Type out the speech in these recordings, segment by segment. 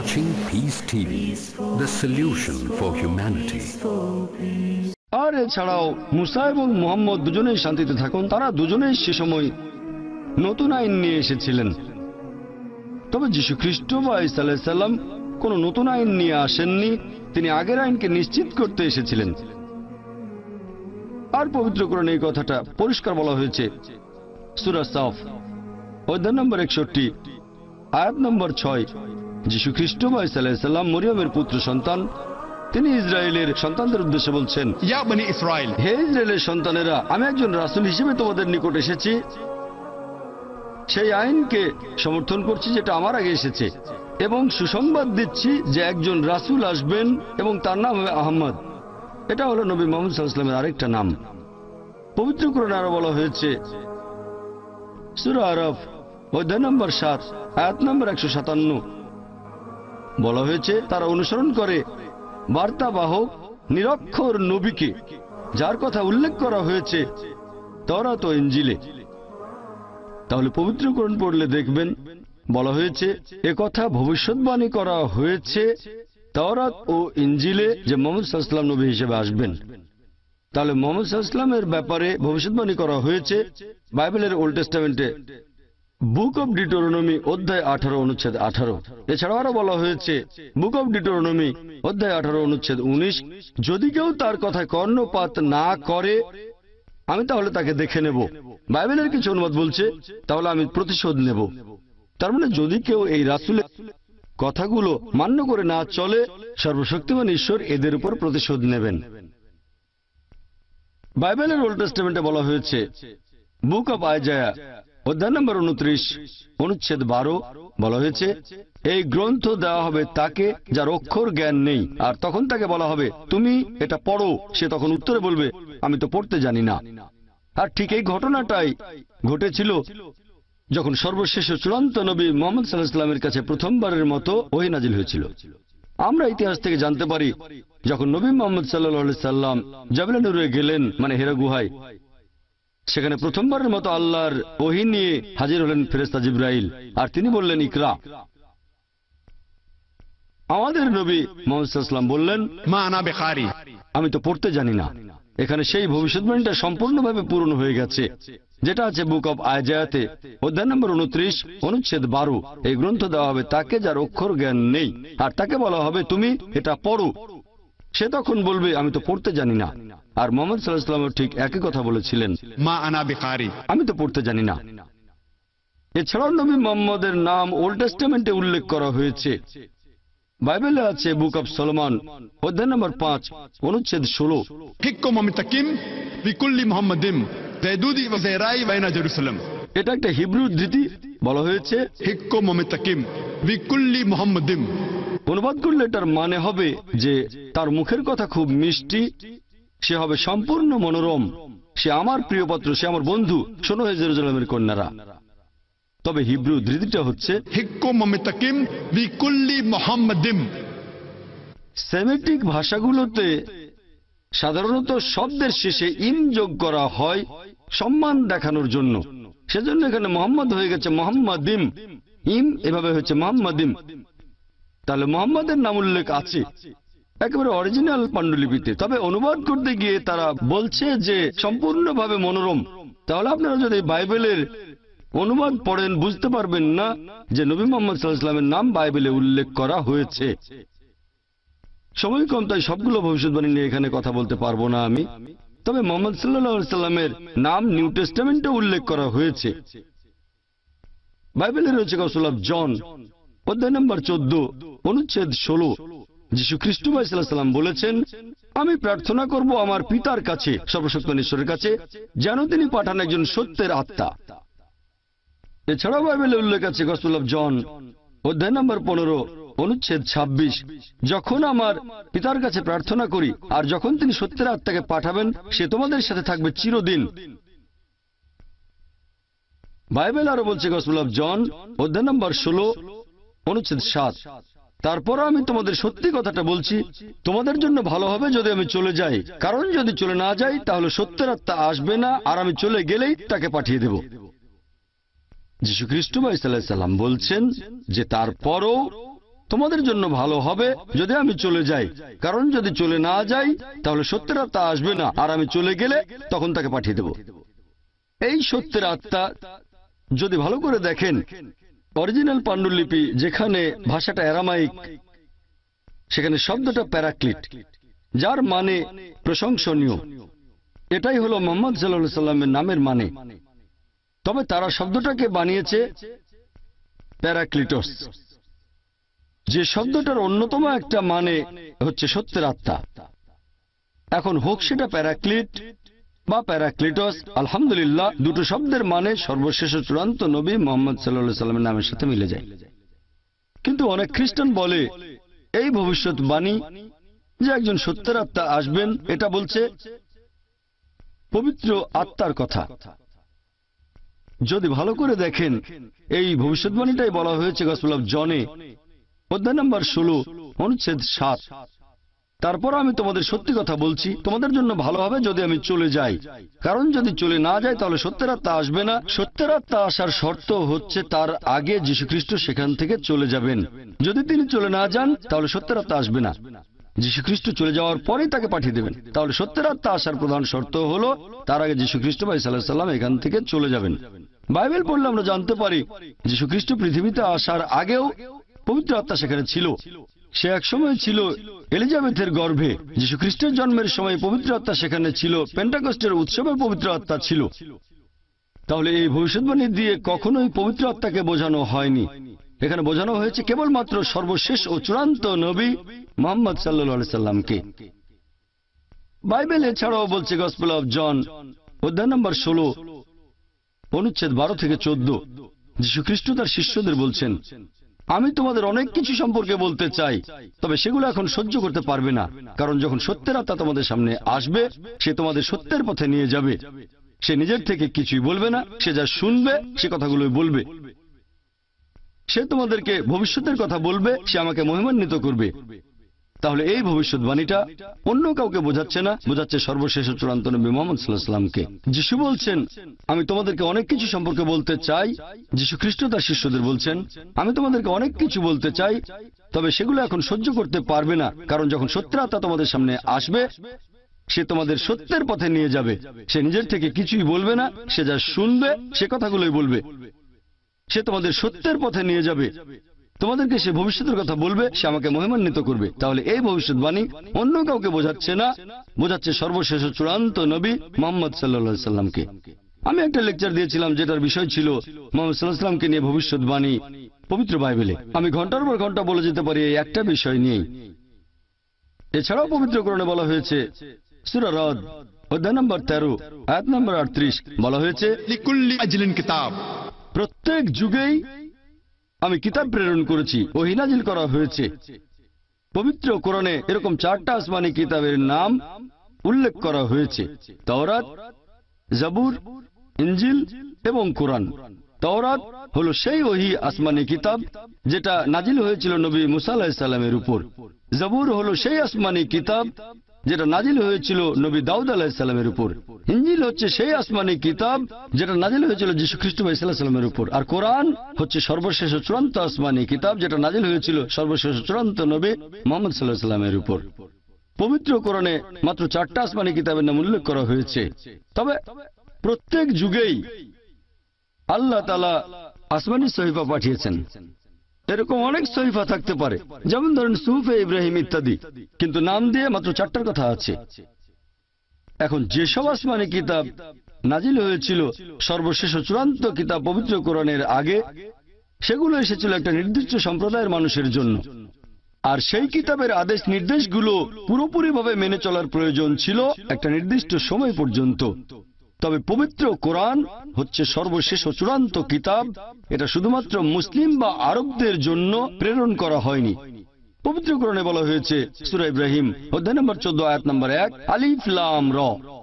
watching Peace TV, the solution for humanity. আর এছাড়াও মুসা এবং মুহাম্মদ দুজনেই শান্তিতে থাকুন, তারা দুজনেই সে সময় নতুন আইন নিয়ে এসেছিলেন। তবে যীশু খ্রিস্ট বা ঈসা আলাইহিস সালাম কোনো নতুন আইন নিয়ে আসেননি, তিনি আগের আইনকে নিশ্চিত করতে এসেছিলেন। আর পবিত্র কোরআনে এই কথাটা পরিষ্কার বলা হয়েছে। সূরা সাফ অধ্যায় নম্বর 61 আয়াত নম্বর 6। যীশু খ্রিস্ট বা ঈসা আলাইহিস সালাম মরিয়মের পুত্র সন্তান, তিনি ইসরায়েলের সন্তানদের উদ্দেশ্যে বলছেন, ইয়া বনি ইসরাইল, হে ইসরায়েলের সন্তানেরা, আমি একজন রাসূল হিসেবে তোমাদের নিকট এসেছি, সেই আইনকে সমর্থন করছি যেটা আমার আগে এসেছে, এবং সুসংবাদ দিচ্ছি যে একজন রাসূল আসবেন এবং তার নাম হবে আহমদ। এটা হলো নবী মুহাম্মদ সাল্লাল্লাহু আলাইহি ওয়াসাল্লামের আরেকটা নাম। পবিত্র কোরআনে আরো বলা হয়েছে, সূরা আরাফ অধ্যায় নম্বর 7 আয়াত নম্বর 157, বলা হয়েছে তারা অনুসরণ করে বার্তাবাহক নিরক্ষর নবীকে, যার কথা উল্লেখ করা হয়েছে তাওরাত ও ইনজিলে। তাহলে পবিত্র কোরআন পড়লে দেখবেন বলা হয়েছে একথা ভবিষ্যৎবাণী করা হয়েছে তাওরাত ও ইনজিলে যে মুহাম্মদ সাল্লাল্লাহু আলাইহি ওয়াসাল্লাম নবী হিসেবে আসবেন। তাহলে মুহাম্মদ সাল্লাল্লাহু আলাইহি ওয়াসাল্লামের ব্যাপারে ভবিষ্যৎবাণী করা হয়েছে বাইবেলের ওল্ড টেস্টামেন্টে বুক অব ডিউটেরোনমি অধ্যায় 18 অনুচ্ছেদ 18। এছাড়াও আরো বলা হয়েছে বুক অব ডিউটেরোনমি অধ্যায় 18 অনুচ্ছেদ 19, যদি কেউ তার কথায় কর্ণপাত না করে আমি তাহলে তাকে দেখে নেব। বাইবেলের কিছু অনুবাদ বলছে তাহলে আমি প্রতিশোধ নেব। তার মানে যদি কেউ এই রাসূলের কথাগুলো মান্য করে না চলে, সর্বশক্তিমান ঈশ্বর এদের উপর প্রতিশোধ নেবেন। বাইবেলের ওল্ড টেস্টামেন্টে বলা হয়েছে বুক অব আইজায়া অধ্যায় নম্বর 29 অনুচ্ছেদ 12, বলা হয়েছে এই গ্রন্থ দেওয়া হবে তাকে যার অক্ষর জ্ঞান নেই, আর তখন তাকে বলা হবে তুমি এটা পড়ো। সে তখন উত্তরে বলবে আমি তো পড়তে জানি না। আর ঠিক এই ঘটনাটাই ঘটেছিল যখন সর্বশেষ চূড়ান্ত নবী মুহাম্মদ সাল্লাল্লাহু আলাইহি ওয়াসাল্লামের কাছে প্রথমবারের মতো ওহী নাজিল হয়েছিল। আমরা ইতিহাস থেকে জানতে পারি যখন নবী মুহাম্মদ সাল্লাল্লাহু আলাইহি ওয়াসাল্লাম জাবলে নূরে গেলেন, মানে হেরা গুহায়, সেখানে প্রথমবারের মতো আল্লাহর ওহী নিয়ে হাজির হলেন ফেরেশতা জিবরাইল, আর তিনি বললেন ইকরা। আমাদের নবী মুহাম্মদ সাল্লাল্লাহু আলাইহি ওয়াসাল্লাম বললেন মা আনা বিকারি, আমি তো পড়তে জানি না। এখানে সেই ভবিষ্যৎবাণীটা সম্পূর্ণভাবে পূরণ হয়ে গেছে যেটা আছে বুক অব আইজায়াতে অধ্যায় নম্বর 29 অনুচ্ছেদ 12। এই গ্রন্থ দেওয়া হবে তাকে যার অক্ষর জ্ঞান নেই, আর তাকে বলা হবে তুমি এটা পড়ো। সে তখন বলবে আমি তো পড়তে জানি না। আর মুহাম্মদ সাল্লাল্লাহু আলাইহি ওয়াসাল্লাম ঠিক একই কথা বলেছিলেন, মা আনা বিকারি, আমি তো পড়তে জানি না। এছাড়াও নবী মুহাম্মদের নাম ওল্ড টেস্টামেন্টে উল্লেখ করা হয়েছে। বাইবেলে আছে বুক অব সলোমন অধ্যায় নম্বর 5 অনুচ্ছেদ 16, হিক্কুম মুতাকিম বিকুল্লি মুহাম্মাদিম যায়দুদি ওয়া যায়রাই বাইনা জেরুসালেম। এটা একটা হিব্রু উদ্ধৃতি। বলা হয়েছে হিক্কুম মুতাকিম বিকুল্লি মুহাম্মাদিম, অনুবাদ করলে এটার মানে হবে যে তার মুখের কথা খুব মিষ্টি, সে হবে সম্পূর্ণ মনোরম, সে আমার প্রিয় পাত্র, সে আমার বন্ধু, শোনো হে জেরুজালেমের কন্যারা। তবে হিব্রু উদ্ধৃতিটা হচ্ছে হিক্কুম মুতাকিম বিকুল্লি মুহাম্মাদিম। সেমিটিক ভাষাগুলোতে সাধারণত শব্দের শেষে ইম যোগ করা হয় সম্মান দেখানোর জন্য, সেজন্য এখানে মোহাম্মদ হয়ে গেছে মোহাম্মদিম, ইম এভাবে হচ্ছে মোহাম্মদিম। তাহলে মোহাম্মদের নাম উল্লেখ আছে একেবারে অরিজিনাল পাণ্ডুলিপিতে, তবে অনুবাদ করতে গিয়ে তারা বলছে যে সম্পূর্ণভাবে মনোরম। তাহলে আপনারা যদি বাইবেলের অনুবাদ পড়েন বুঝতে পারবেন না যে নবী মুহাম্মদ সাল্লাল্লাহু আলাইহি ওয়াসাল্লামের নাম বাইবেলে উল্লেখ করা হয়েছে। সময় কম, তাই সবগুলো ভবিষ্যৎবাণী নিয়ে এখানে কথা বলতে পারবো না আমি। তবে মুহাম্মদ সাল্লাল্লাহু আলাইহি ওয়াসাল্লামের নাম নিউ টেস্টামেন্টে উল্লেখ করা হয়েছে। বাইবেলে রয়েছে গসপেল অফ জন অধ্যায় নম্বর 14 অনুচ্ছেদ 16। যীশু খ্রিস্ট সাল্লাল্লাহু আলাইহি ওয়াসাল্লাম বলেছেন আমি প্রার্থনা করব আমার পিতার কাছে, সর্বশক্তিমান ঈশ্বরের কাছে, যেন তিনি পাঠান একজন সত্যের আত্মা। এছাড়াও বাইবেলে উল্লেখ আছে গসপেল অফ জন অধ্যায় নম্বর 15 অনুচ্ছেদ 26, যখন আমার পিতার কাছে প্রার্থনা করি আর যখন তিনি সত্যের আত্মাকে পাঠাবেন সে তোমাদের সাথে থাকবে চিরদিন। বাইবেল আরো বলছে গসপেল অফ জন অধ্যায় নম্বর 16 অনুচ্ছেদ 7, তারপর আমি তোমাদের সত্যি কথাটা বলছি, তোমাদের জন্য ভালো হবে যদি আমি চলে যাই, কারণ যদি চলে না যাই তাহলে সত্যের আত্মা আসবে না, আর আমি চলে গেলেই তাকে পাঠিয়ে দেব। যীশু খ্রিস্ট সাল্লাল্লাহু আলাইহি ওয়াসাল্লাম বলছেন যে তারপরও তোমাদের জন্য ভালো হবে যদি আমি চলে যাই, কারণ যদি চলে না যাই তাহলে সত্যের আত্মা আসবে না, আর আমি চলে গেলে তখন তাকে পাঠিয়ে দেব। এই সত্যের আত্মা যদি ভালো করে দেখেন, অরিজিনাল পাণ্ডুলিপি যেখানে ভাষাটা অ্যারামাইক, সেখানে শব্দটা প্যারাক্লিট, যার মানে প্রশংসনীয়। এটাই হলো মুহাম্মদ সাল্লাল্লাহু আলাইহি সাল্লামের নামের মানে। তবে তারা শব্দটাকে বানিয়েছে প্যারাক্লিটস, যে শব্দটার অন্যতম একটা মানে হচ্ছে সত্যের আত্মা। এখন হোক সেটা প্যারাক্লিট বা প্যারাক্লিটস, আলহামদুলিল্লাহ দুটো শব্দের মানে সর্বশেষ ও চূড়ান্ত নবী মুহাম্মদ সাল্লাল্লাহু আলাইহি সাল্লামের নামের সাথে মিলে যায়। কিন্তু অনেক খ্রিস্টান বলে এই ভবিষ্যৎবাণী যে একজন সত্যের আত্মা আসবেন, এটা বলছে পবিত্র আত্মার কথা। যদি ভালো করে দেখেন, এই ভবিষ্যৎবাণীটাই বলা হয়েছে গসপেল অফ জনে অধ্যায় নম্বর 16 অনুচ্ছেদ 7। তারপর আমি তোমাদের সত্যি কথা বলছি, তোমাদের জন্য ভালো হবে যদি আমি চলে যাই, কারণ যদি চলে না যাই তাহলে সত্যের আত্মা আসবে না। সত্যের আত্মা আসার শর্ত হচ্ছে তার আগে যীশুখ্রিস্ট সেখান থেকে চলে যাবেন। যদি তিনি চলে না যান তাহলে সত্যের আত্মা আসবে না। যীশুখ্রিস্ট চলে যাওয়ার পরেই তাকে পাঠিয়ে দেবেন। তাহলে সত্যের আত্মা আসার প্রধান শর্ত হলো তার আগে যীশুখ্রিস্ট ভাই সাল্লাল্লাহু আলাইহি সাল্লাম এখান থেকে চলে যাবেন। বাইবেল পড়লে আমরা জানতে পারি যীশুখ্রিস্ট পৃথিবীতে আসার আগেও পবিত্র আত্মা সেখানে ছিল। সে এক সময় ছিল এলিজাবেথের গর্ভে। যীশুখ্রিস্টের জন্মের সময় পবিত্র আত্মা সেখানে ছিল। পেন্টাকস্টের উৎসবে পবিত্র আত্মা ছিল। তাহলে এই ভবিষ্যৎবাণী দিয়ে কখনোই পবিত্র আত্মাকে বোঝানো হয়নি। এখানে বোঝানো হয়েছে কেবলমাত্র সর্বশেষ ও চূড়ান্ত নবী মুহাম্মদ সাল্লাল্লাহু আলাইহি সাল্লামকে। বাইবেল এছাড়াও বলছে গসপেল অফ জন অধ্যায় নম্বর 16 অনুচ্ছেদ 12 থেকে 14, যীশুখ্রিস্ট তার শিষ্যদের বলছেন, আমি তোমাদের অনেক কিছু সম্পর্কে বলতে চাই, তবে সেগুলো এখন সহ্য করতে পারবে না, কারণ যখন সত্যের আত্মা তোমাদের সামনে আসবে সে তোমাদের সত্যের পথে নিয়ে যাবে। সে নিজের থেকে কিছুই বলবে না, সে যা শুনবে সে কথাগুলোই বলবে। সে তোমাদেরকে ভবিষ্যতের কথা বলবে, সে আমাকে মহিমান্বিত করবে। তাহলে এই ভবিষ্যৎবাণীটা অন্য কাউকে বোঝাচ্ছে না, বোঝাচ্ছে সর্বশেষ ও চূড়ান্ত নবী মুহাম্মদ সাল্লাল্লাহু আলাইহি সাল্লামকে। যিশু বলছেন, আমি তোমাদেরকে অনেক কিছু সম্পর্কে বলতে চাই। যিশু খ্রিস্ট তার শিষ্যদের বলছেন, আমি তোমাদেরকে অনেক কিছু বলতে চাই, তবে সেগুলো এখন সহ্য করতে পারবে না, কারণ যখন সত্যের আত্মা তোমাদের সামনে আসবে সে তোমাদের সত্যের পথে নিয়ে যাবে। সে নিজের থেকে কিছুই বলবে না, সে যা শুনবে সে কথাগুলোই বলবে। সে তোমাদের সত্যের পথে নিয়ে যাবে, তোমাদেরকে সে ভবিষ্যতের কথা বলবে, সে আমাকে মহিমান্বিত করবে। তাহলে এই ভবিষ্যৎবাণী অন্য কাউকে বোঝাচ্ছে না, বোঝাচ্ছে সর্বশেষ ও চূড়ান্ত নবী মুহাম্মদ সাল্লাল্লাহু আলাইহি সাল্লামকে। আমি একটা লেকচার দিয়েছিলাম যেটার বিষয় ছিল মুহাম্মদ সাল্লাল্লাহু আলাইহি সাল্লামকে নিয়ে ভবিষ্যৎবাণী পবিত্র বাইবেলে। আমি ঘন্টার পর ঘন্টা বলে যেতে পারি এই একটা বিষয় নিয়েই। এছাড়াও পবিত্র কোরআনে বলা হয়েছে, সূরা রদ অধ্যায় নম্বর 13 আয়াত নম্বর 38 বলা হয়েছে, লিকুল্লি আজলিন কিতাব, প্রত্যেক যুগেই আমি কিতাব প্রেরণ করেছি, ওহী নাজিল করা হয়েছে। পবিত্র কোরআনে এরকম 4টা আসমানি কিতাবের নাম উল্লেখ করা হয়েছে, তাওরাত, জাবুর, ইনজিল এবং কোরআন। তাওরাত হলো সেই ওহী আসমানি কিতাব যেটা নাজিল হয়েছিল নবী মুসা আলাইহিস সালামের উপর। জাবুর হলো সেই আসমানি কিতাব যেটা নাজিল হয়েছিল নবী দাউদ আলাইহিস সালামের উপর। ইনজিল হচ্ছে সেই আসমানি কিতাব যেটা নাজিল হয়েছিল যীশু খ্রিস্ট ভাই সাল্লাল্লাহু আলাইহি সাল্লামের উপর। আর কোরআন হচ্ছে সর্বশেষ ও চূড়ান্ত আসমানি কিতাব যেটা নাজিল হয়েছিল সর্বশেষ ও চূড়ান্ত নবী মুহাম্মদ সাল্লাল্লাহু আলাইহি সাল্লামের উপর। পবিত্র কোরআনে মাত্র 4টা আসমানি কিতাবের নাম উল্লেখ করা হয়েছে। তবে প্রত্যেক যুগেই আল্লাহ তাআলা আসমানি সহিফা পাঠিয়েছেন। এরকম অনেক সহিফা থাকতে পারে, যেমন ধরেন সুহুফে ইব্রাহিম ইত্যাদি, কিন্তু নাম দিয়ে মাত্র 4টার কথা আছে। এখন যেসব আসমানি কিতাব নাজিল হয়েছিল সর্বশেষ ও চূড়ান্ত কিতাব পবিত্র কোরআনের আগে, সেগুলো এসেছিল একটা নির্দিষ্ট সম্প্রদায়ের মানুষের জন্য। আর সেই কিতাবের আদেশ নির্দেশগুলো পুরোপুরিভাবে মেনে চলার প্রয়োজন ছিল একটা নির্দিষ্ট সময় পর্যন্ত। তবে পবিত্র কোরআন হচ্ছে সর্বশেষ ও চূড়ান্ত কিতাব। এটা শুধুমাত্র মুসলিম বা আরবদের জন্য প্রেরণ করা হয়নি। পবিত্র কোরআনে বলা হয়েছে, সূরা ইব্রাহিম অধ্যায় নম্বর 14 আয়াত নম্বর 1, আলিফ লাম র,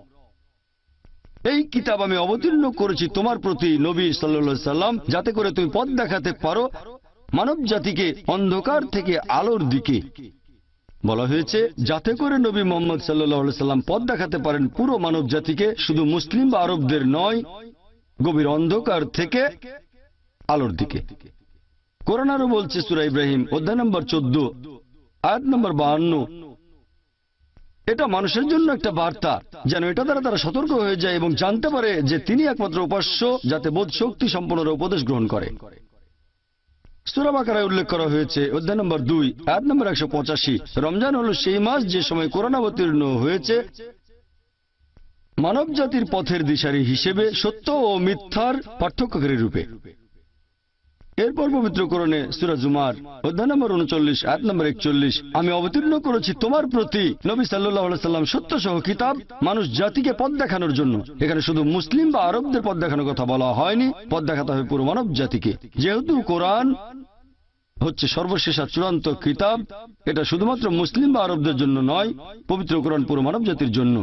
এই কিতাব আমি অবতীর্ণ করেছি তোমার প্রতি নবী সাল্লাল্লাহু আলাইহি সাল্লাম, যাতে করে তুমি পথ দেখাতে পারো মানব জাতিকে অন্ধকার থেকে আলোর দিকে। বলা হয়েছে যাতে করে নবী মুহাম্মদ সাল্লাল্লাহু আলাইহি সাল্লাম পথ দেখাতে পারেন পুরো মানব জাতিকে, শুধু মুসলিম বা আরবদের নয়, গভীর অন্ধকার থেকে আলোর দিকে। কোরআন আরো বলছে সূরা ইব্রাহিম অধ্যায় নম্বর 14 আয়াত নম্বর 52, এটা মানুষের জন্য একটা বার্তা, যেন এটা দ্বারা তারা সতর্ক হয়ে যায় এবং জানতে পারে যে তিনি একমাত্র উপাস্য, যাতে বোধ শক্তি সম্পন্নরা উপদেশ গ্রহণ করে। সূরা বাকারায় উল্লেখ করা হয়েছে অধ্যায় নম্বর 2 আয়াত নম্বর 185, রমজান হলো সেই মাস যে সময় কোরআন অবতীর্ণ হয়েছে মানব জাতির পথের দিশারি হিসেবে, সত্য ও মিথ্যার পার্থক্যকারী রূপে। এরপর পবিত্র কোরআনে সূরা জুমার অধ্যায় নম্বর 39 আয়াত নম্বর 41, আমি অবতীর্ণ করেছি তোমার প্রতি নবী সাল্লাল্লাহু আলাইহি সাল্লাম সত্য সহ কিতাব, মানুষ জাতিকে পথ দেখানোর জন্য। এখানে শুধু মুসলিম বা আরবদের পথ দেখানোর কথা বলা হয়নি, পথ দেখাতে হবে পুরো মানব জাতিকে। যেহেতু কোরআন হচ্ছে সর্বশেষ আর চূড়ান্ত কিতাব, এটা শুধুমাত্র মুসলিম বা আরবদের জন্য নয়, পবিত্র কোরআন পুরো মানব জাতির জন্য।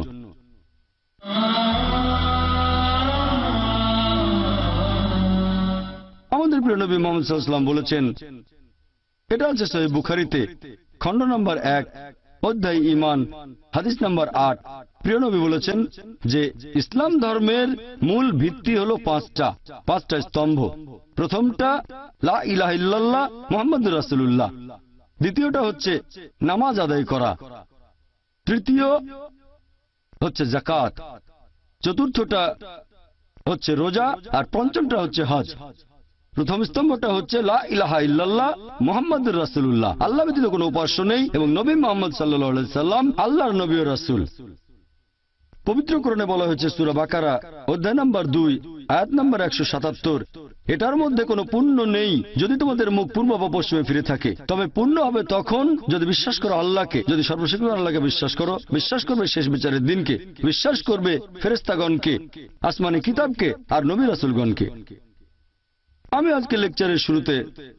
আমাদের প্রিয় নবী মুহাম্মদ সাল্লাল্লাহু আলাইহি ওয়াসাল্লাম বলেছেন, এটা আছে সহিহ বুখারীতে খণ্ড নম্বর 1 অধ্যায় ঈমান হাদিস নম্বর 8। প্রিয় নবী বলেছেন যে ইসলাম ধর্মের মূল ভিত্তি হলো পাঁচটা স্তম্ভ। প্রথমটা লা ইলাহা ইল্লাল্লাহ মুহাম্মাদুর রাসূলুল্লাহ, দ্বিতীয়টা হচ্ছে নামাজ আদায় করা, তৃতীয় হচ্ছে যাকাত, চতুর্থটা হচ্ছে রোজা, আর পঞ্চমটা হচ্ছে হজ। প্রথম স্তম্ভটা হচ্ছে লা ইলাহা ইল্লাল্লাহ মুহাম্মাদুর রাসূলুল্লাহ, আল্লাহ ব্যতীত কোনো উপাস্য নেই এবং নবী মুহাম্মদ সাল্লাল্লাহু আলাইহি সাল্লাম আল্লাহর নবী ও রাসূল। পবিত্র কোরআনে বলা হয়েছে সূরা বাকারা অধ্যায় নম্বর 2 আয়াত নম্বর 177, এটার মধ্যে কোনো পুণ্য নেই যদি তোমাদের মুখ পূর্ব বা পশ্চিমে ফিরে থাকে, তবে পুণ্য হবে তখন যদি বিশ্বাস করো আল্লাহকে, যদি সর্বশক্তিমান আল্লাহকে বিশ্বাস করো, বিশ্বাস করবে শেষ বিচারের দিনকে, বিশ্বাস করবে ফেরেশতাগণকে, আসমানি কিতাবকে আর নবী রাসূলগণকে। আমি আজকে লেকচারের শুরুতে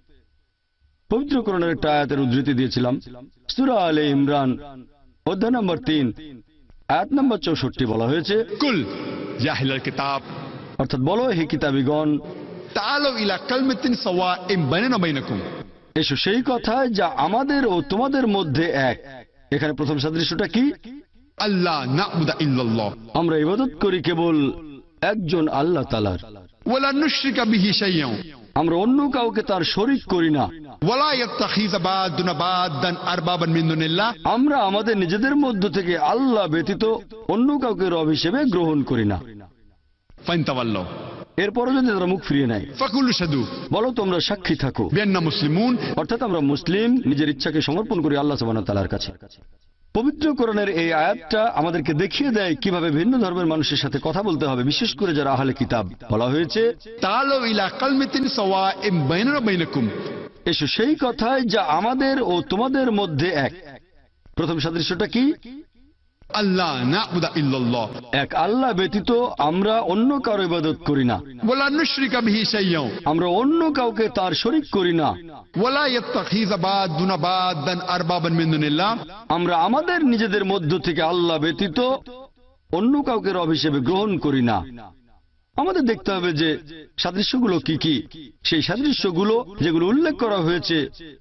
পবিত্র কোরআনের একটা আয়াতের উদ্ধৃতি দিয়েছিলাম। সূরা আলে ইমরান অধ্যায় নম্বর 3 আয়াত নম্বর 64 বলা হয়েছে, কুল ইয়া আহলাল কিতাব, অর্থাৎ বলো হে কিতাবীগণ, তাআলু ইলা কালমাতিন সাওয়াইন বাইনানা বাইনাকুম, এসো সেই কথায় যা আমাদের ও তোমাদের মধ্যে এক। এখানে প্রথম সাদৃশ্যটা কি? আল্লাহ না'বুদা ইল্লাল্লাহ, আমরা ইবাদত করি কেবল একজন আল্লাহ তাআলার, ওয়ালা নুশরিকা বিহি শাইয়্যান, আমরা অন্য কাউকে তার শরীক করি না, ওয়ালা ইয়াত্তাখিযা বা'দুনা বা'দান আরবাবান মিন দুনিল্লাহ, আমরা আমাদের নিজেদের মধ্য থেকে আল্লাহ ব্যতীত অন্য কাউকে রব হিসেবে গ্রহণ করি না। ফাইনতাওয়াল্লাহ, এরপরও যদি তারা মুখ ফিরিয়ে নেয়, ফাকুলু শাদু বলো তোমরা সাক্ষী থাকো, বিআন্না মুসলিমুন, অর্থাৎ আমরা মুসলিম, নিজের ইচ্ছাকে সমর্পণ করি আল্লাহ সুবহানাহু ওয়া তাআলার কাছে। পবিত্র কোরআনের এই আয়াতটা আমাদেরকে দেখিয়ে দেয় কিভাবে ভিন্ন ধর্মের মানুষের সাথে কথা বলতে হবে, বিশেষ করে যারা আহলে কিতাব। বলা হয়েছে, তাআলু ইলা কালমাতিন সাওয়াইন বাইনানা বাইনাকুম, এসো সেই কথায় যা আমাদের ও তোমাদের মধ্যে এক। প্রথম সাদৃশ্যটা কি? আল্লাহ না'বুদা ইল্লাল্লাহ, এক আল্লাহ ব্যতীত আমরা অন্য কারো ইবাদত করি না, ওয়ালা নুশরিকা বিহি শাইয়্যান, আমরা অন্য কাউকে তার শরীক করি না, ওয়ালা ইয়াত্তাখিযা বা'দুনা বা'দান আরবাবান মিন দুনিল্লাহ, আমরা আমাদের নিজেদের মধ্য থেকে আল্লাহ ব্যতীত অন্য কাউকে রব হিসেবে গ্রহণ করি না। আমাদের দেখতে হবে যে সাদৃশ্যগুলো কি কি। সেই সাদৃশ্যগুলো যেগুলো উল্লেখ করা হয়েছে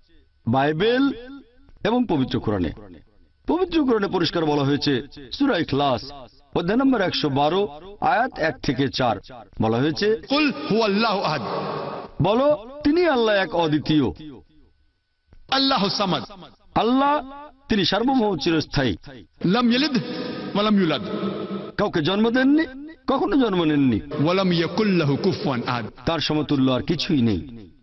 বাইবেল এবং পবিত্র কোরআনে। পবিত্র কোরআনে পরিষ্কার বলা হয়েছে সূরা ইখলাস অধ্যায় নম্বর 112 আয়াত 1 থেকে 4 বলা হয়েছে, কুল হুয়াল্লাহু আহাদ, বলো তিনি আল্লাহ এক অদ্বিতীয়, আল্লাহুস সামাদ, আল্লাহ তিনি সার্বভৌম চিরস্থায়ী, লাম ইয়ালিদ ওয়া লাম ইউলাদ, কাউকে জন্ম দেননি, কখনো জন্ম নেননি, ওয়া লাম ইয়াকুল লাহু কুফুয়ান আহাদ, তার সমতুল্য আর কিছুই নেই।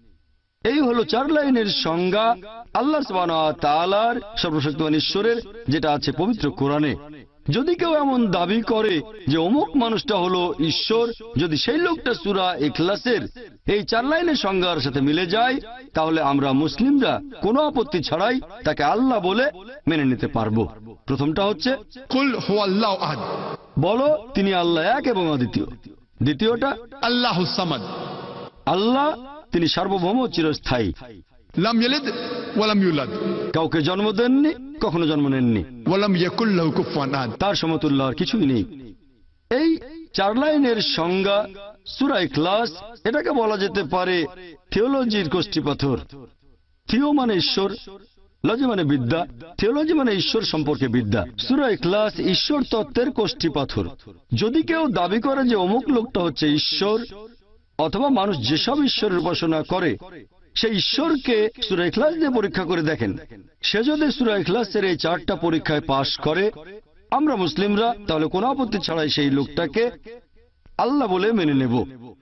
এই হলো 4 লাইনের সংজ্ঞা আল্লাহ সুবহানাহু ওয়া তাআলার সর্বশক্তিমান ঈশ্বরের, যেটা আছে পবিত্র কোরআনে। যদি কেউ এমন দাবি করে যে অমুক মানুষটা হলো ঈশ্বর, যদি সেই লোকটা সূরা ইখলাসের এই 4 লাইনের সংজ্ঞার সাথে মিলে যায়, তাহলে আমরা মুসলিমরা কোনো আপত্তি ছাড়াই তাকে আল্লাহ বলে মেনে নিতে পারবো। প্রথমটা হচ্ছে কুল হুয়াল্লাহু আহাদ, বলো তিনি আল্লাহ এক এবং অদ্বিতীয়। দ্বিতীয়টা আল্লাহুস সামাদ, আল্লাহ তিনি সার্বভৌম চিরস্থায়ী, লাম ইয়ালিদ ওয়া লাম ইউলাদ, কাউকে জন্ম দেননি, কখনো জন্ম নেননি, ওয়া লাম ইয়াকুল লাহু কুফুয়ান আহাদ, তার সমতুল্য আর কিছুই নেই। এই 4 লাইনের সংজ্ঞা সূরা ইখলাস, এটাকে বলা যেতে পারে থিওলজির কষ্টিপাথর। থিও মানে ঈশ্বর, লজি মানে বিদ্যা, থিওলজি মানে ঈশ্বর সম্পর্কে বিদ্যা। সূরা ইখলাস ঈশ্বর তত্ত্বের কষ্টিপাথর। যদি কেউ দাবি করে যে অমুক লোকটা হচ্ছে ঈশ্বর, অথবা মানুষ যেসব ঈশ্বরের উপাসনা করে সেই ঈশ্বরকে সূরা ইখলাস দিয়ে পরীক্ষা করে দেখেন। সে যদি সূরা ইখলাসের এই 4টা পরীক্ষায় পাশ করে, আমরা মুসলিমরা তাহলে কোনো আপত্তি ছাড়াই সেই লোকটাকে আল্লাহ বলে মেনে নেব।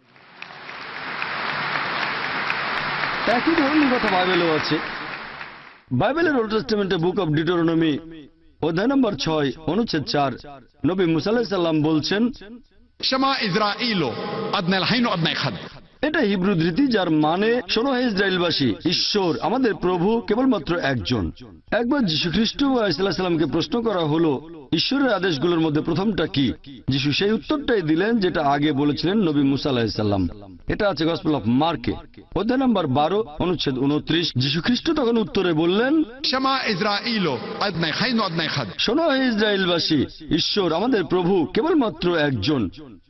একই ধরনের কথা বাইবেলেও আছে। বাইবেলের ওল্ড টেস্টামেন্টে বুক অব ডিউটেরোনমি অধ্যায় নম্বর 6 অনুচ্ছেদ 4 নবী মুসা আলাইহিস সালাম বলছেন, شما إسرائيلو أدنى الحين وأدنى خد। এটা হিব্রু ধৃতি, যার মানে শোনো হে ইসরায়েলবাসী, ঈশ্বর আমাদের প্রভু কেবলমাত্র একজন। একবার যীশু খ্রিস্ট আলাইহিস সালামকে প্রশ্ন করা হলো, ঈশ্বরের আদেশগুলোর মধ্যে প্রথমটা কি? যীশু সেই উত্তরটাই দিলেন যেটা আগে বলেছিলেন নবী মুসা আলাইহিস সালাম। এটা আছে গসপেল অফ মার্কে অধ্যায় নম্বর 12 অনুচ্ছেদ 29। যীশু খ্রিস্ট তখন উত্তরে বললেন, شما إسرائيلو أدنى الحين وأدنى خد। শোনো হে ইসরায়েলবাসী, ঈশ্বর আমাদের প্রভু কেবলমাত্র একজন।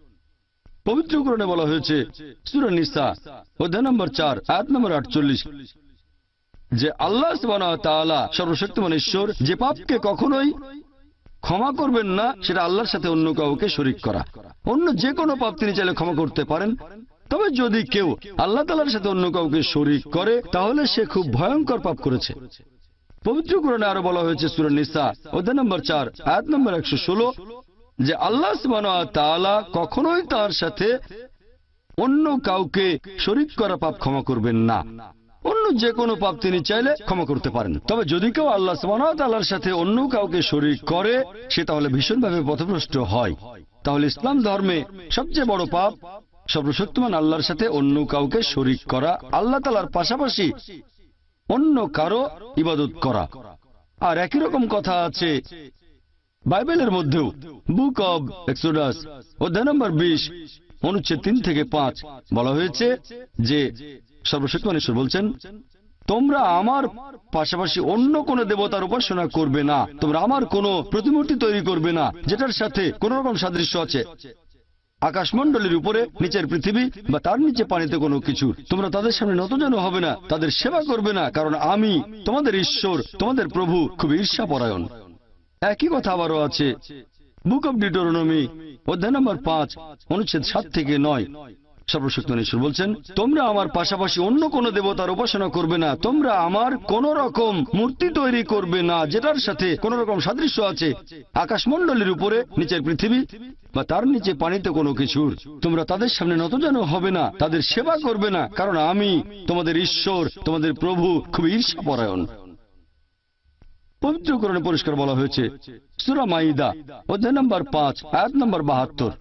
পবিত্র কোরআনে বলা হয়েছে সূরা নিসা অধ্যায় নম্বর 4 আয়াত নম্বর 48 যে আল্লাহ সুবহানাহু ওয়া তাআলা সর্বশক্তিমান ঈশ্বর, যে পাপকে কখনোই ক্ষমা করবেন না সেটা আল্লাহর সাথে অন্য কাউকে শরীক করা। অন্য যে কোনো পাপ তিনি চাইলে ক্ষমা করতে পারেন, তবে যদি কেউ আল্লাহ তাআলার সাথে অন্য কাউকে শরীক করে তাহলে সে খুব ভয়ঙ্কর পাপ করেছে। পবিত্র কোরআনে আরো বলা হয়েছে সূরা নিসা অধ্যায় নম্বর 4 আয়াত নম্বর 116 যে আল্লাহ সুবহানাহু ওয়া তাআলা কখনোই তার সাথে অন্য কাউকে শরীক করা পাপ ক্ষমা করবেন না। অন্য যে কোনো পাপ তিনি চাইলে ক্ষমা করতে পারেন, তবে যদি কেউ আল্লাহ সুবহানাহু ওয়া তাআলার সাথে অন্য কাউকে শরীক করে সে তাহলে ভীষণভাবে পথভ্রষ্ট হয়। তাহলে ইসলাম ধর্মে সবচেয়ে বড় পাপ সর্বশক্তিমান আল্লাহর সাথে অন্য কাউকে শরীক করা, আল্লাহ তাআলার পাশাপাশি অন্য কারো ইবাদত করা। আর একই রকম কথা আছে বাইবেলের মধ্যেও। বুক অব এক্সোডাস অধ্যায় নম্বর 20 অনুচ্ছেদ 3 থেকে 5 বলা হয়েছে যে সর্বশক্তিমান ঈশ্বর বলছেন, তোমরা আমার পাশাপাশি অন্য কোন দেবতার উপাসনা করবে না, তোমরা আমার কোনো প্রতিমূর্তি তৈরি করবে না যেটার সাথে কোন রকম সাদৃশ্য আছে আকাশমণ্ডলীর উপরে, নিচের পৃথিবী বা তার নিচে পানিতে কোনো কিছু। তোমরা তাদের সামনে নতজানু হবে না, তাদের সেবা করবে না, কারণ আমি তোমাদের ঈশ্বর তোমাদের প্রভু খুব ঈর্ষাপরায়ণ। একই কথা আবারও আছে বুক অব ডিউটেরোনমি অধ্যায় নম্বর 5 অনুচ্ছেদ 7 থেকে 9। সর্বশক্তিমান ঈশ্বর বলছেন, তোমরা আমার পাশাপাশি অন্য কোন দেবতার উপাসনা করবে না, তোমরা আমার কোন রকম মূর্তি তৈরি করবে না যেটার সাথে কোন রকম সাদৃশ্য আছে আকাশমণ্ডলীর উপরে, নিচের পৃথিবী বা তার নিচে পানিতে কোনো কিছুর। তোমরা তাদের সামনে নতজানু হবে না, তাদের সেবা করবে না, কারণ আমি তোমাদের ঈশ্বর তোমাদের প্রভু খুব ঈর্ষাপরায়ণ। পবিত্র কোরআনে পরিষ্কার বলা হয়েছে সূরা মাইদা অধ্যায় নম্বর 5 আয়াত নম্বর 72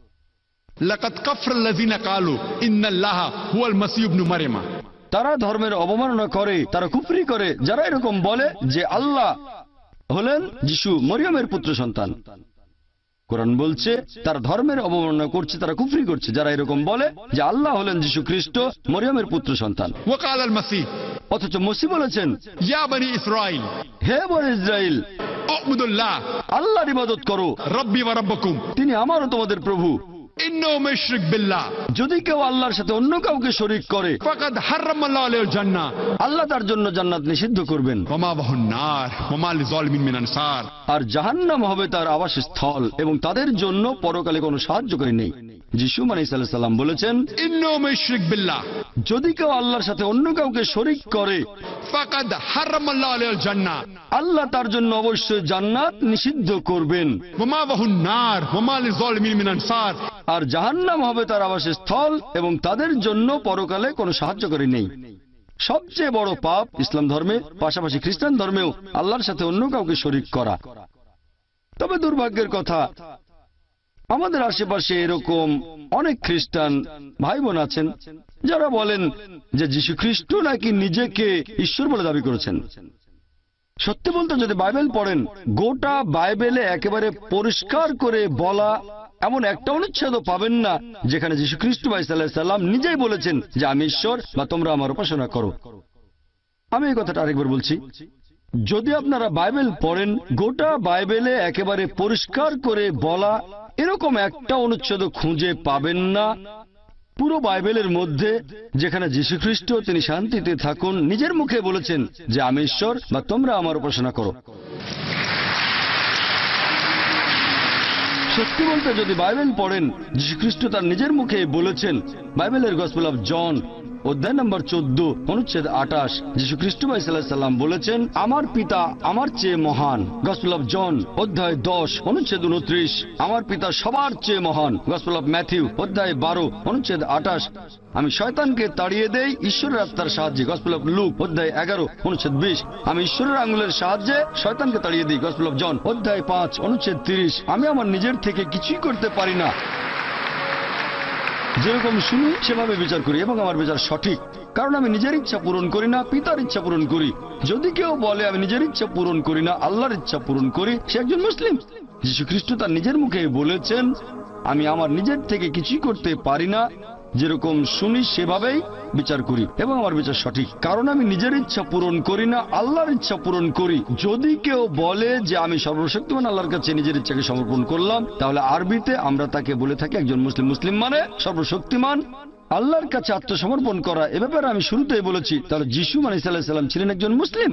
لقد كفر الذين قالوا إن الله هو المسيح ابن مريم। তারা ধর্মের অবমাননা করে, তারা কুফরি করে যারা এরকম বলে যে আল্লাহ হলেন যিশু মরিয়মের পুত্র সন্তান। কোরআন বলছে তারা ধর্মের অবমাননা করছে, তারা কুফরি করছে যারা এরকম বলে যে আল্লাহ হলেন যিশু খ্রিস্ট মরিয়মের পুত্র সন্তান। وقال المسيح অথচ মসিহ বলেছেন, يا بني إسرائيل হে বনি ইসরাইল, اعبدوا الله আল্লাহর ইবাদত করো, ربي وربكم তিনি আমারও তোমাদের প্রভু। إنه مشرك بالله যদি কেউ আল্লাহর সাথে অন্য কাউকে শরীক করে فقد حرم الله عليه الجنة আল্লাহ তার জন্য জান্নাত নিষিদ্ধ করবেন, وما به النار وما للظالمين من أنصار। আর জাহান্নাম হবে তার আবাসস্থল এবং তাদের জন্য পরকালে কোনো সাহায্যকারী নেই। যিশু আলাইহিস সালাম বলেছেন, إنه مشرك بالله যদি কেউ আল্লাহর সাথে অন্য কাউকে শরীক করে فقد حرم الله عليه الجنة আল্লাহ তার জন্য অবশ্যই জান্নাত নিষিদ্ধ করবেন, وما به النار وما للظالمين من أنصار। আর জাহান্নাম হবে তার আবাসস্থল এবং তাদের জন্য পরকালে কোনো সাহায্যকারী নেই। সবচেয়ে বড় পাপ ইসলাম ধর্মে, পাশাপাশি খ্রিস্টান ধর্মেও আল্লাহর সাথে অন্য কাউকে শরীক করা। তবে দুর্ভাগ্যের কথা, আমাদের আশেপাশে এরকম অনেক খ্রিস্টান ভাই বোন আছেন যারা বলেন যে যীশু খ্রিস্ট নাকি নিজেকে ঈশ্বর বলে দাবি করেছেন। সত্যি বলতে যদি বাইবেল পড়েন, গোটা বাইবেলে একেবারে পরিষ্কার করে বলা এমন একটা অনুচ্ছেদও পাবেন না যেখানে যীশু খ্রিস্ট সাল্লাম নিজেই বলেছেন যে আমি ঈশ্বর বা তোমরা আমার উপাসনা করো। আমি এই কথাটা আরেকবার বলছি, যদি আপনারা বাইবেল পড়েন, গোটা বাইবেলে একেবারে পরিষ্কার করে বলা এরকম একটা অনুচ্ছেদ খুঁজে পাবেন না পুরো বাইবেলের মধ্যে যেখানে যীশু খ্রিস্ট তিনি শান্তিতে থাকুন নিজের মুখে বলেছেন যে আমি ঈশ্বর বা তোমরা আমার উপাসনা করো। সত্যি বলতে যদি বাইবেল পড়েন, যীশু খ্রিস্ট তার নিজের মুখে বলেছেন, বাইবেলের গসপেল অফ জন অধ্যায় নম্বর 14 অনুচ্ছেদ 28 যীশু খ্রিস্ট ভাই সাল্লাল্লাহু আলাইহি সাল্লাম বলেছেন, আমার পিতা আমার চেয়ে মহান। গসপেল অফ জন অধ্যায় 10 অনুচ্ছেদ 29, আমার পিতা সবার চেয়ে মহান। গসপেল অফ ম্যাথিউ অধ্যায় 12 অনুচ্ছেদ 28, আমি শয়তানকে তাড়িয়ে দেই ঈশ্বরের আত্মার সাহায্যে। গসপেল অফ লুক অধ্যায় 11 অনুচ্ছেদ 20, আমি ঈশ্বরের আঙ্গুলের সাহায্যে শয়তানকে তাড়িয়ে দিই। গসপেল অফ জন অধ্যায় 5 অনুচ্ছেদ 30, আমি আমার নিজের থেকে কিছুই করতে পারি না, যেরকম শুনি সেভাবে বিচার করি এবং আমার বিচার সঠিক, কারণ আমি নিজের ইচ্ছা পূরণ করি না, পিতার ইচ্ছা পূরণ করি। যদি কেউ বলে আমি নিজের ইচ্ছা পূরণ করি না, আল্লাহর ইচ্ছা পূরণ করি, সে একজন মুসলিম। যীশু খ্রিস্ট তার নিজের মুখে বলেছেন, আমি আমার নিজের থেকে কিছুই করতে পারি না, যেরকম শুনি সেভাবেই বিচার করি এবং আমার বিচার সঠিক, কারণ আমি নিজের ইচ্ছা পূরণ করি না, আল্লাহর ইচ্ছা পূরণ করি। যদি কেউ বলে যে আমি সর্বশক্তিমান আল্লাহর কাছে নিজের ইচ্ছাকে সমর্পণ করলাম, তাহলে আরবিতে আমরা তাকে বলে থাকি একজন মুসলিম। মুসলিম মানে সর্বশক্তিমান আল্লাহর কাছে আত্মসমর্পণ করা। এ ব্যাপারে আমি শুরুতেই বলেছি, তাহলে যীশু আলাইহিস সালাম ছিলেন একজন মুসলিম।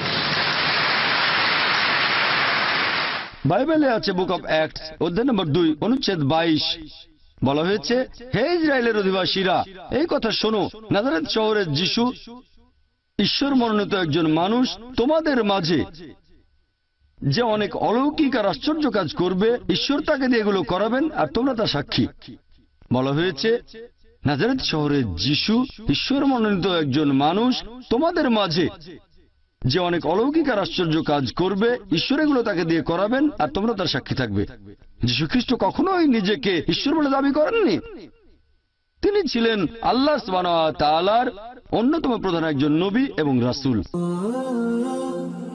বাইবেলে আছে বুক অফ অ্যাক্টস অধ্যায় নম্বর 2 অনুচ্ছেদ 22, বলা হয়েছে, হে ইসরায়েলের অধিবাসীরা, এই কথা শোনো, নাজারেত শহরের যীশু ঈশ্বর মনোনীত একজন মানুষ, তোমাদের মাঝে যে অনেক অলৌকিক আর আশ্চর্য কাজ করবে, ঈশ্বর তাকে দিয়ে এগুলো করাবেন আর তোমরা তার সাক্ষী। বলা হয়েছে, নাজারেত শহরের যীশু ঈশ্বর মনোনীত একজন মানুষ, তোমাদের মাঝে যে অনেক অলৌকিক আর আশ্চর্য কাজ করবে, ঈশ্বর এগুলো তাকে দিয়ে করাবেন আর তোমরা তার সাক্ষী থাকবে। যীশু খ্রিস্ট কখনোই নিজেকে ঈশ্বর বলে দাবি করেননি। তিনি ছিলেন আল্লাহ সুবহানাহু ওয়া তাআলার অন্যতম প্রধান একজন নবী এবং রাসূল।